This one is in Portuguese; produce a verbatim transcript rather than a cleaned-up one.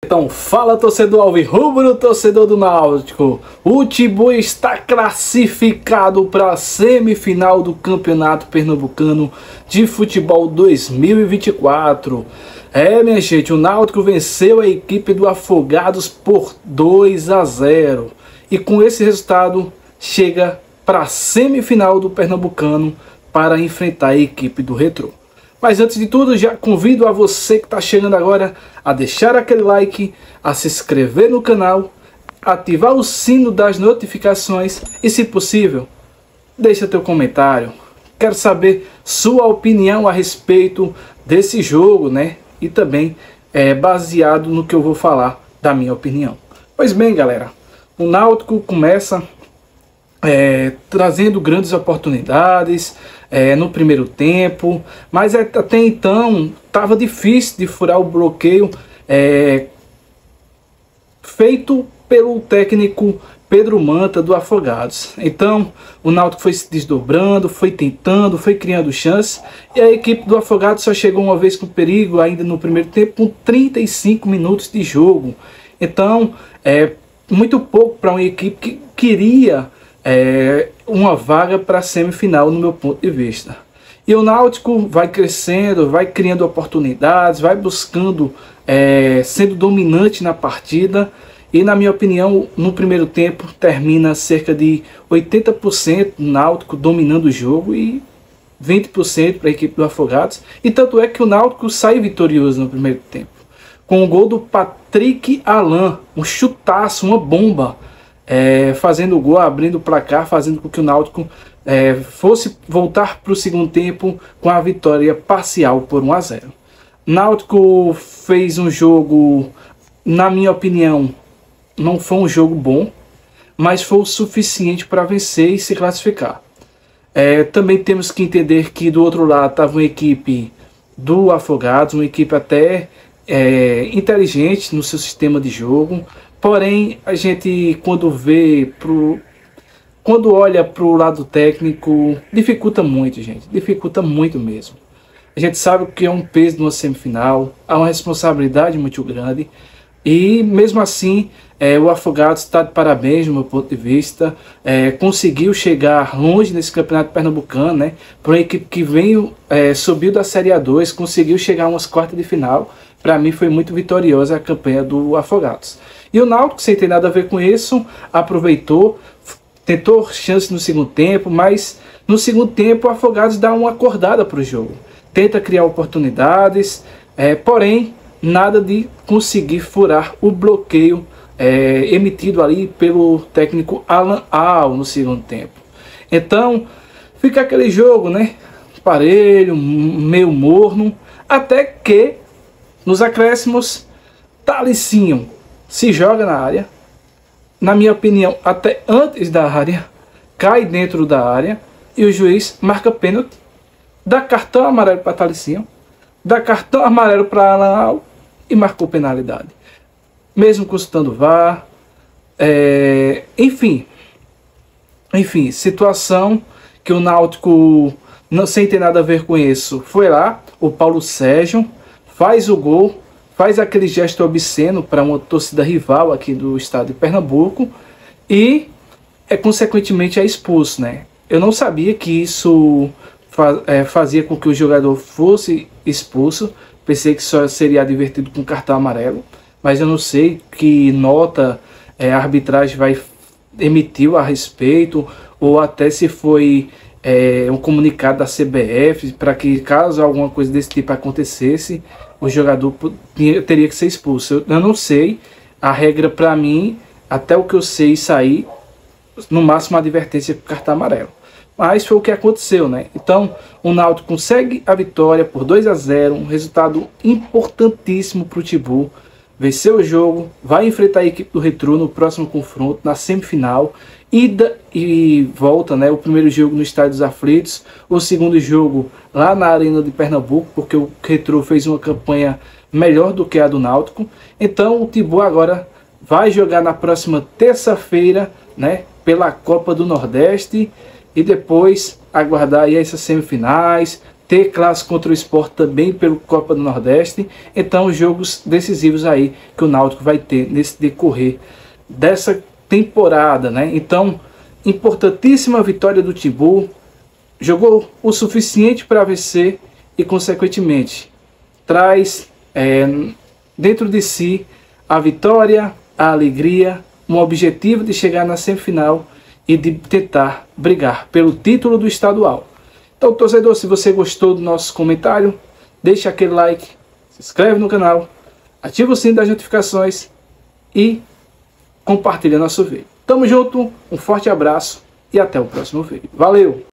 Então fala, torcedor alvirrubro, torcedor do Náutico. O Timbu está classificado para a semifinal do Campeonato Pernambucano de Futebol dois mil e vinte e quatro. É, minha gente, o Náutico venceu a equipe do Afogados por dois a zero. E com esse resultado chega para a semifinal do Pernambucano para enfrentar a equipe do Retrô. Mas antes de tudo, já convido a você que está chegando agora a deixar aquele like, a se inscrever no canal, ativar o sino das notificações e, se possível, deixa teu comentário. Quero saber sua opinião a respeito desse jogo, né? E também é baseado no que eu vou falar da minha opinião. Pois bem, galera, o Náutico começa É, trazendo grandes oportunidades é, no primeiro tempo, mas é, até então estava difícil de furar o bloqueio é, feito pelo técnico Pedro Manta do Afogados. Então o Náutico foi se desdobrando, foi tentando, foi criando chances, e a equipe do Afogados só chegou uma vez com perigo ainda no primeiro tempo, com trinta e cinco minutos de jogo. Então é muito pouco para uma equipe que queria É uma vaga para a semifinal, no meu ponto de vista. E o Náutico vai crescendo, vai criando oportunidades, vai buscando, é, sendo dominante na partida. E, na minha opinião, no primeiro tempo termina cerca de oitenta por cento do Náutico dominando o jogo e vinte por cento para a equipe do Afogados. E tanto é que o Náutico sai vitorioso no primeiro tempo, com o gol do Patrick Alan, um chutaço, uma bomba. É, fazendo o gol, abrindo o placar, fazendo com que o Náutico é, fosse voltar para o segundo tempo com a vitória parcial por um a zero. Náutico fez um jogo, na minha opinião, não foi um jogo bom, mas foi o suficiente para vencer e se classificar. É, também temos que entender que do outro lado estava uma equipe do Afogados, uma equipe até é, inteligente no seu sistema de jogo. Porém, a gente, quando vê, pro, quando olha para o lado técnico, dificulta muito, gente. Dificulta muito mesmo. A gente sabe que é um peso numa semifinal, há uma responsabilidade muito grande. E mesmo assim, é, o Afogados está de parabéns, do meu ponto de vista. É, conseguiu chegar longe nesse campeonato pernambucano, né? Para uma equipe que veio, é, subiu da Série A dois, conseguiu chegar a umas quartas de final. Para mim foi muito vitoriosa a campanha do Afogados. E o Náutico, sem ter nada a ver com isso, aproveitou, tentou chance no segundo tempo, mas no segundo tempo o Afogados dá uma acordada para o jogo. Tenta criar oportunidades, é, porém nada de conseguir furar o bloqueio é, emitido ali pelo técnico Alan Al no segundo tempo. Então fica aquele jogo, né? Parelho, meio morno, até que nos acréscimos Thalicinho se joga na área, na minha opinião até antes da área, cai dentro da área e o juiz marca pênalti, dá cartão amarelo para Thalicinho, dá cartão amarelo para Alan Al e marcou penalidade, mesmo custando V A R. É, enfim, enfim, situação que o Náutico, não, sem ter nada a ver com isso, foi lá, o Paulo Sérgio faz o gol, faz aquele gesto obsceno para uma torcida rival aqui do estado de Pernambuco e, é, consequentemente, é expulso, né? Eu não sabia que isso fa é, fazia com que o jogador fosse expulso, pensei que só seria advertido com cartão amarelo, mas eu não sei que nota é, a arbitragem vai emitiu a respeito, ou até se foi é, um comunicado da C B F para que, caso alguma coisa desse tipo acontecesse, o jogador teria que ser expulso. Eu não sei, a regra para mim, até o que eu sei sair, no máximo uma advertência com cartão amarelo. Mas foi o que aconteceu, né? Então o Náutico consegue a vitória por dois a zero, um resultado importantíssimo para o Timbu. Venceu o jogo, vai enfrentar a equipe do Retrô no próximo confronto, na semifinal, ida e volta, né? O primeiro jogo no Estádio dos Aflitos, o segundo jogo lá na Arena de Pernambuco, porque o Retrô fez uma campanha melhor do que a do Náutico. Então o Timbu agora vai jogar na próxima terça-feira, né? Pela Copa do Nordeste, e depois aguardar aí essas semifinais, ter clássico contra o Sport também pelo Copa do Nordeste. Então, jogos decisivos aí que o Náutico vai ter nesse decorrer dessa temporada, né? Então, importantíssima vitória do Timbu, jogou o suficiente para vencer e, consequentemente, traz é, dentro de si a vitória, a alegria, um objetivo de chegar na semifinal e de tentar brigar pelo título do estadual. Então, torcedor, se você gostou do nosso comentário, deixa aquele like, se inscreve no canal, ativa o sino das notificações e compartilha nosso vídeo. Tamo junto, um forte abraço e até o próximo vídeo. Valeu!